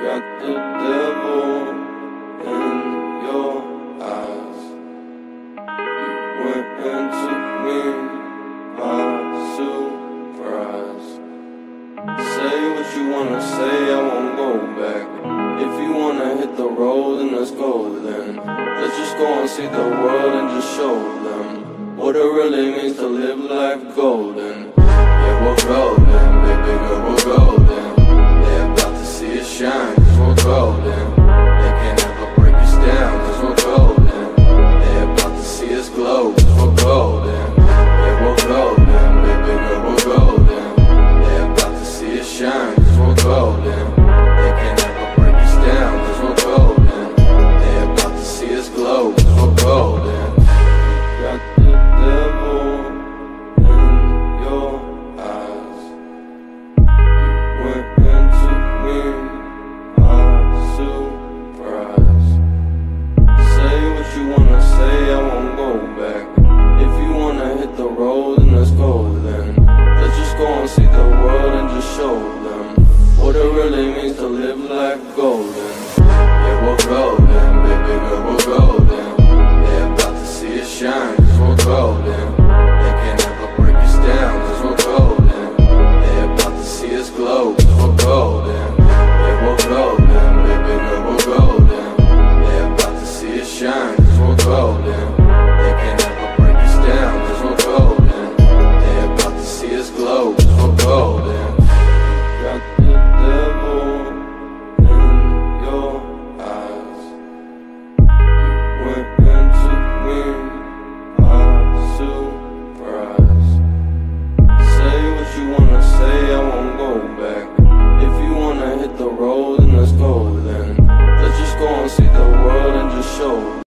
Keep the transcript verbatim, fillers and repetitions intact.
Got the devil in your eyes. You went and took me by surprise. Say what you wanna say, I won't go back. If you wanna hit the road, then let's go then. Let's just go and see the world and just show them what it really means to live life golden. Yeah, we're golden, baby girl, we're golden. They're about to see us shine, cause we're golden. They can't ever break us down, cause we're golden. They're about to see us glow, cause we're golden. Yeah, we're golden, baby girl, we're golden. They're about to see us shine, cause we're golden. They can't ever break us down, cause we're golden. They're about to see us glow, cause we're golden. Got the devil in your eyes. You went and took me by surprise. Say what you wanna say, I won't go back. If you wanna hit the road, then let's go then. Let's just go and see the world and just show them what it really means to live life golden. Yeah, we're golden, baby girl, we're golden. They're about to see us shine, cause we're golden. They can't ever break us down, cause we're golden. They're about to see us glow, cause we're golden. Yeah, we're golden, baby girl, we're golden. They're about to see us shine, cause we're golden. They can't ever break us down, cause we're golden. They're about to see us glow, cause we're golden. Got the devil in your eyes. You went and took me by surprise. Say what you wanna say, I won't go back. If you wanna hit the road, then let's go.